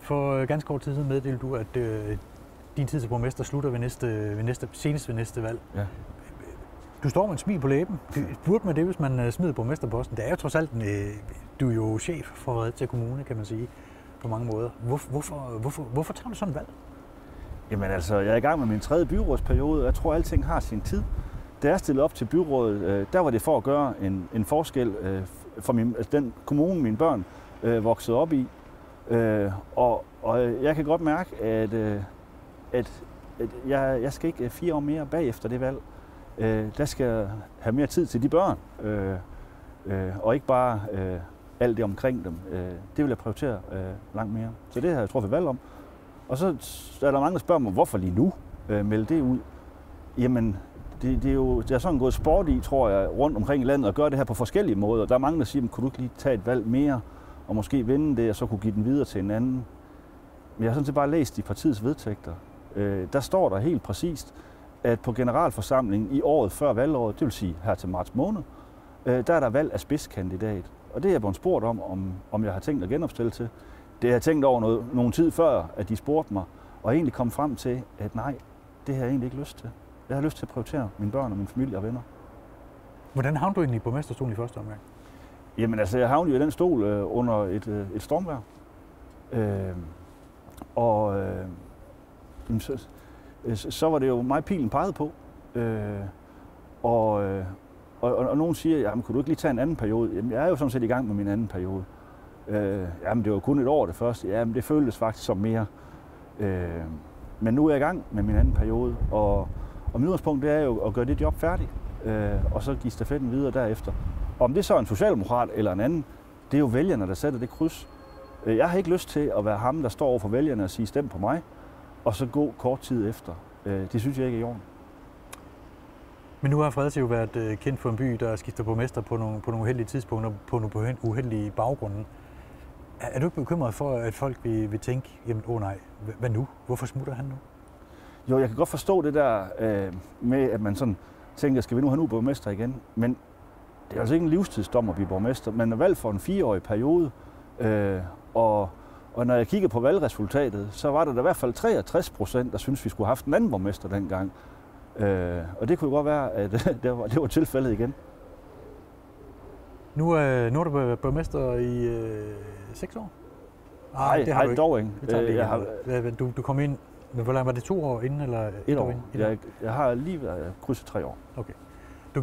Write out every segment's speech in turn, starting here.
For ganske kort tid siden meddelte du, at din tid som borgmester slutter senest ved næste valg. Ja. Du står med en smil på læben. Burde man det, hvis man smider borgmesterposten? Det er jo trods alt du er jo chef for Fredericia Kommune, kan man sige, på mange måder. Hvorfor tager du sådan et valg? Jamen altså, jeg er i gang med min 3. byrådsperiode, og jeg tror, at alting har sin tid. Da jeg stillede op til byrådet, der var det for at gøre en forskel for den kommune, mine børn voksede op i. Og jeg kan godt mærke, at jeg skal ikke 4 år mere bagefter det valg. Der skal jeg have mere tid til de børn, og ikke bare alt det omkring dem. Det vil jeg prioritere langt mere. Så det har jeg truffet valg om. Og så er der mange, der spørger mig, hvorfor lige nu melde det ud? Jamen, det er sådan gået sport i, tror jeg, rundt omkring i landet og gøre det her på forskellige måder. Der er mange, der siger, kunne du ikke lige tage et valg mere og måske vinde det, og så kunne give den videre til en anden. Men jeg har sådan set bare læst i partiets vedtægter. Der står der helt præcist, at på generalforsamlingen i året før valgåret, det vil sige her til marts måned, der er der valg af spidskandidat. Og det er jeg blevet spurgt om jeg har tænkt at genopstille til. Det har jeg tænkt over nogen tid før, at de spurgte mig, og egentlig kom frem til, at nej, det har jeg egentlig ikke lyst til. Jeg har lyst til at prioritere mine børn og min familie og venner. Hvordan havnede du egentlig i borgmesterstolen i første omgang? Jamen altså, jeg havnede jo i den stol under et stormvejr. Så var det jo mig pilen pegede på. Og nogen siger, jamen kunne du ikke lige tage en anden periode? Jamen jeg er jo sådan set i gang med min anden periode. Jamen det var kun et år det første. Jamen det føltes faktisk som mere. Men nu er jeg i gang med min anden periode, og mit udgangspunkt det er jo at gøre det job færdigt, og så give stafetten videre derefter. Om det så er en socialdemokrat eller en anden, det er jo vælgerne, der sætter det kryds. Jeg har ikke lyst til at være ham, der står over for vælgerne og siger stem på mig, og så gå kort tid efter. Det synes jeg ikke er i orden. Men nu har Fredericia jo været kendt for en by, der skifter borgmester på nogle uheldige tidspunkter, på nogle uheldige baggrunde. Er du ikke bekymret for, at folk vil tænke, jamen nej, hvad nu? Hvorfor smutter han nu? Jo, jeg kan godt forstå det der med, at man sådan tænker, skal vi nu have borgmester igen? Men det er altså ikke en livstidsdom at blive borgmester. Man er valgt for en 4-årig periode, og når jeg kigger på valgresultatet, så var der i hvert fald 63%, der synes vi skulle have haft en anden borgmester dengang. Og det kunne jo godt være, at det var tilfældet igen. Nu er du borgmester i 6 år? Nej, det har du dog ikke. Du kom ind, men hvor langt var det? 2 år inden? Eller 1 år. Jeg har lige været krydset 3 år. Okay. Du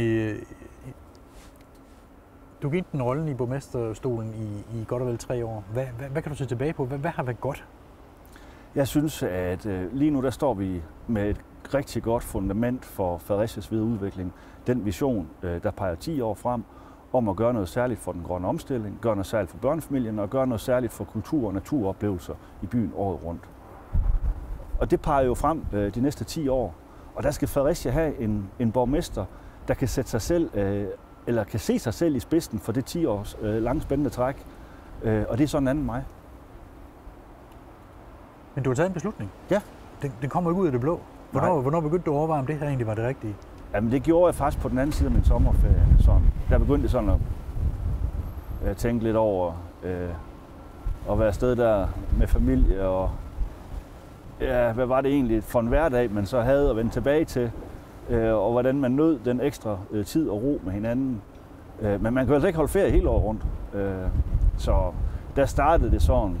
gik ind den rollen i borgmesterstolen i godt og vel 3 år. Hvad kan du se tilbage på? Hvad har været godt? Jeg synes, at lige nu der står vi med et rigtig godt fundament for Fredericias videre udvikling. Den vision, der peger 10 år frem, om at gøre noget særligt for den grønne omstilling, gøre noget særligt for børnefamilien og gøre noget særligt for kultur- og naturoplevelser i byen året rundt. Og det peger jo frem de næste 10 år. Og der skal Fredericia have en borgmester, der kan sætte sig selv, eller kan se sig selv i spidsen for det 10 års langt spændende træk. Og det er sådan en anden mig. Men du har taget en beslutning? Ja. Den kommer ikke ud af det blå. Hvornår begyndte du at overveje, om det her egentlig var det rigtige? Jamen det gjorde jeg faktisk på den anden side af min sommerferie. Der begyndte jeg sådan at tænke lidt over at være afsted der med familie og ja, hvad var det egentlig for en hverdag, man så havde at vende tilbage til, og hvordan man nød den ekstra tid og ro med hinanden. Men man kan altså ikke holde ferie hele året rundt. Så der startede det sådan.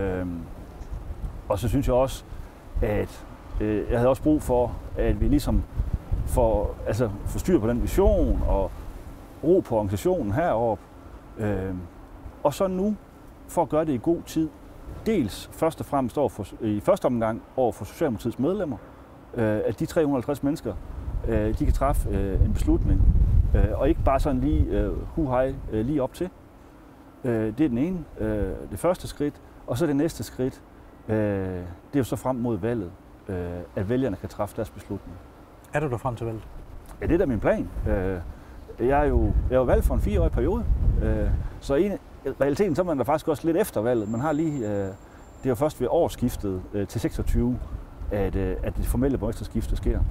Og så synes jeg også, at jeg havde også brug for, at vi ligesom får styr på den vision og ro på organisationen heroppe. Og så nu, for at gøre det i god tid, dels først og fremmest i første omgang over for Socialdemokratiets medlemmer, at de 350 mennesker, de kan træffe en beslutning, og ikke bare sådan lige lige op til. Det er den ene, det første skridt, og så det næste skridt, det er jo så frem mod valget, at vælgerne kan træffe deres beslutning. Er du der frem til valget? Ja, det er da min plan. Jeg er jo valgt for en 4-årig periode, så i realiteten så er man der faktisk også lidt efter valget. Man har lige, det er jo først ved årsskiftet til 26, at det formelle borgmesterskifte sker.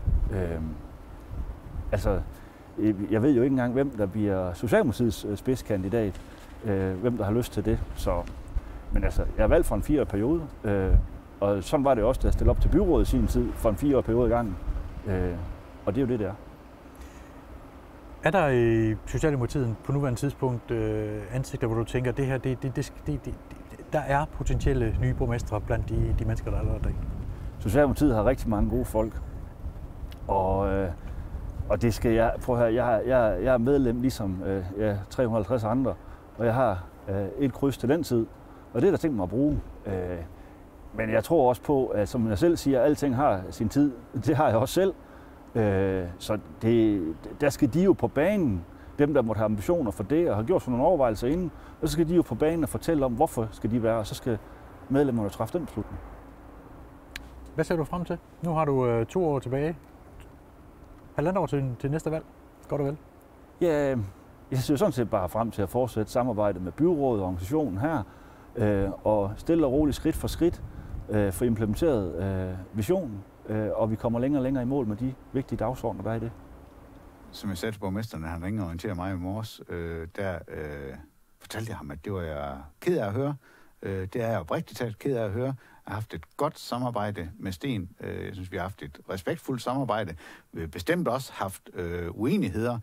Jeg ved jo ikke engang, hvem der bliver Socialdemokratiets spidskandidat, hvem der har lyst til det. Så Men altså, jeg er valgt for en 4-årig periode, og sådan var det også, da jeg stillede op til byrådet i sin tid, for en 4-årig periode i gangen. Og det er jo det er. Er der i Socialdemokratiet på nuværende tidspunkt ansigter, hvor du tænker, det her, der er potentielle nye borgmestre blandt de mennesker, der er der? Socialdemokratiet har rigtig mange gode folk, og det skal jeg prøve at høre. Jeg er medlem ligesom 350 andre, og jeg har et kryds til den tid, og det er der tænkt mig at bruge. Men jeg tror også på, at som jeg selv siger, alting har sin tid. Det har jeg også selv. Så der skal de jo på banen, dem der måtte have ambitioner for det, og har gjort sådan nogle overvejelser inden, og så skal de jo på banen og fortælle om, hvorfor skal de være, og så skal medlemmerne træffe den beslutning. Hvad ser du frem til? Nu har du 2 år tilbage. 1,5 år til næste valg. Godt og vel? Ja, jeg ser sådan set bare frem til at fortsætte samarbejdet med byrådet og organisationen her, og stille og roligt skridt for skridt få implementeret visionen, og vi kommer længere og længere i mål med de vigtige dagsordner, der er i det. Som jeg sagde til borgmesteren, han ringede og orienterede mig i morges, fortalte jeg ham, at det var jeg ked af at høre. Det er jeg oprigtigt talt ked af at høre. Jeg har haft et godt samarbejde med Sten. Jeg synes, vi har haft et respektfuldt samarbejde. Vi har bestemt også haft uenigheder.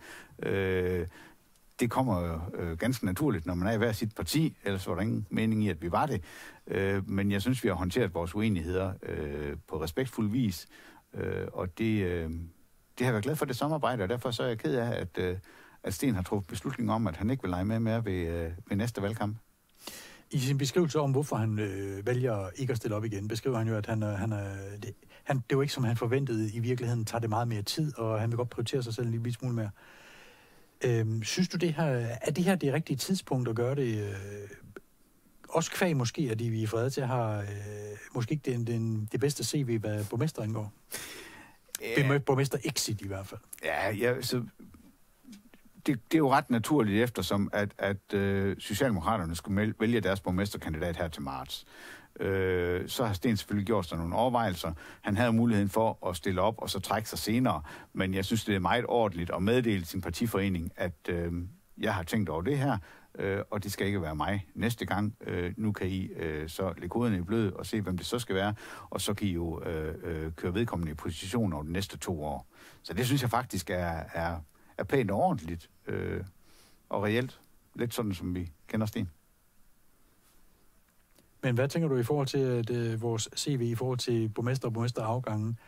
Det kommer jo ganske naturligt, når man er i hver sit parti, ellers var der ingen mening i, at vi var det. Men jeg synes, vi har håndteret vores uenigheder på respektfuld vis, og det har jeg været glad for, det samarbejde, og derfor så er jeg ked af, at Sten har truffet beslutning om, at han ikke vil lege med mere ved næste valgkamp. I sin beskrivelse om, hvorfor han vælger ikke at stille op igen, beskriver han jo, at det er jo ikke, som han forventede. I virkeligheden tager det meget mere tid, og han vil godt prioritere sig selv en lille smule mere. Synes du, er det her det rigtige tidspunkt at gøre det? Også kvæg måske, at vi i Fredericia har måske ikke det bedste CV, hvad borgmester indgår. Borgmester exit i hvert fald. Ja, så det er jo ret naturligt eftersom, at Socialdemokraterne skulle vælge deres borgmesterkandidat her til marts. Så har Sten selvfølgelig gjort sig nogle overvejelser. Han havde muligheden for at stille op og så trække sig senere, men jeg synes, det er meget ordentligt at meddele sin partiforening, at jeg har tænkt over det her, og det skal ikke være mig næste gang. Nu kan I så lægge koderne i blød og se, hvem det så skal være, og så kan I jo køre vedkommende i position over de næste 2 år. Så det synes jeg faktisk er pænt og ordentligt og reelt. Lidt sådan, som vi kender Sten. Men hvad tænker du i forhold til at, vores CV, i forhold til borgmester og borgmesterafgangen?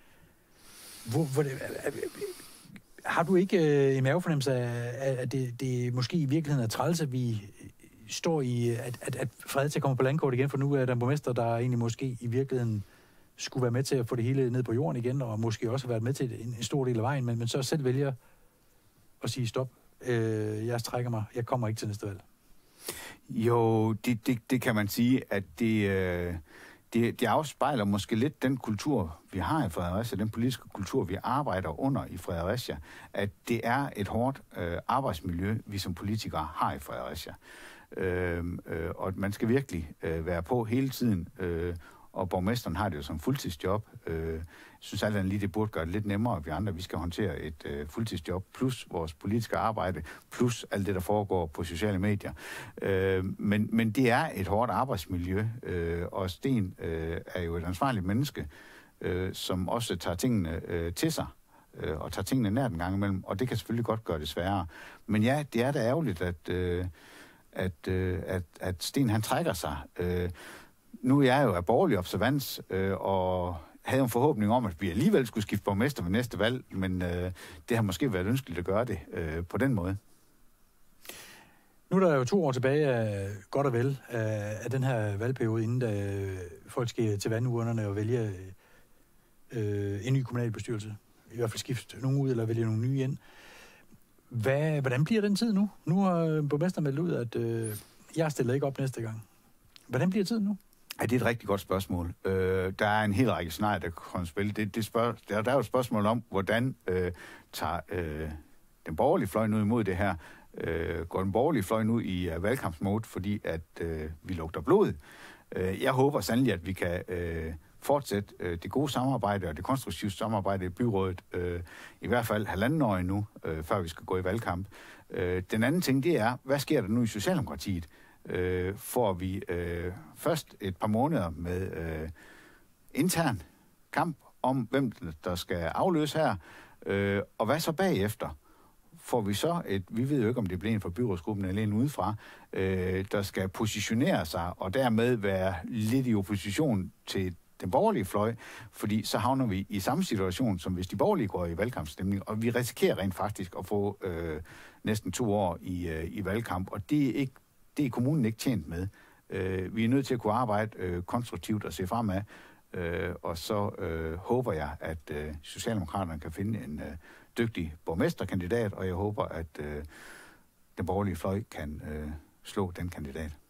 Har du ikke en mavefornemmelse af, at det måske i virkeligheden er træls, at vi står i, at Fredericia kommer på landkort igen, for nu er der en borgmester, der egentlig måske i virkeligheden skulle være med til at få det hele ned på jorden igen, og måske også have været med til en stor del af vejen, men så selv vælger at sige stop. Jeg trækker mig. Jeg kommer ikke til næste valg. Jo, det kan man sige, at det afspejler måske lidt den kultur, vi har i Fredericia, den politiske kultur, vi arbejder under i Fredericia, at det er et hårdt arbejdsmiljø, vi som politikere har i Fredericia. Og man skal virkelig være på hele tiden, og borgmesteren har det jo som fuldtidsjob. Jeg synes alt andet lige, det burde gøre det lidt nemmere, at vi andre vi skal håndtere et fuldtidsjob, plus vores politiske arbejde, plus alt det, der foregår på sociale medier. Men det er et hårdt arbejdsmiljø, og Sten er jo et ansvarligt menneske, som også tager tingene til sig, og tager tingene nær den gang imellem, og det kan selvfølgelig godt gøre det sværere. Men ja, det er da ærgerligt, at Sten han trækker sig. Nu er jeg jo af borgerlig observans, og havde en forhåbning om, at vi alligevel skulle skifte borgmester ved næste valg, men det har måske været ønskeligt at gøre det på den måde. Nu er der jo 2 år tilbage af godt og vel af den her valgperiode, inden folk skal til vandurnerne og vælge en ny kommunalbestyrelse. I hvert fald skifte nogen ud eller vælge nogle nye ind. Hvordan bliver den tid nu? Nu har borgmesteren meldt ud, at jeg stiller ikke op næste gang. Hvordan bliver tiden nu? Ja, det er et rigtig godt spørgsmål. Der er en hel række scenarier, der kan spille. Der er jo et spørgsmål om, hvordan tager den borgerlige fløj nu imod det her. Går den borgerlige fløj nu i valgkampsmode, fordi at vi lugter blod. Jeg håber sandelig, at vi kan fortsætte det gode samarbejde og det konstruktive samarbejde i byrådet i hvert fald 1,5 år nu, før vi skal gå i valgkamp. Den anden ting, det er, hvad sker der nu i Socialdemokratiet? får vi først et par måneder med intern kamp om, hvem der skal afløse her, og hvad så bagefter? Får vi så vi ved jo ikke, om det bliver en fra byrådsgruppen eller en udefra, der skal positionere sig, og dermed være lidt i opposition til den borgerlige fløj, fordi så havner vi i samme situation, som hvis de borgerlige går i valgkampstemning, og vi risikerer rent faktisk at få næsten 2 år i valgkamp, og det er kommunen ikke tjent med. Vi er nødt til at kunne arbejde konstruktivt og se fremad, og så håber jeg, at Socialdemokraterne kan finde en dygtig borgmesterkandidat, og jeg håber, at den borgerlige fløj kan slå den kandidat.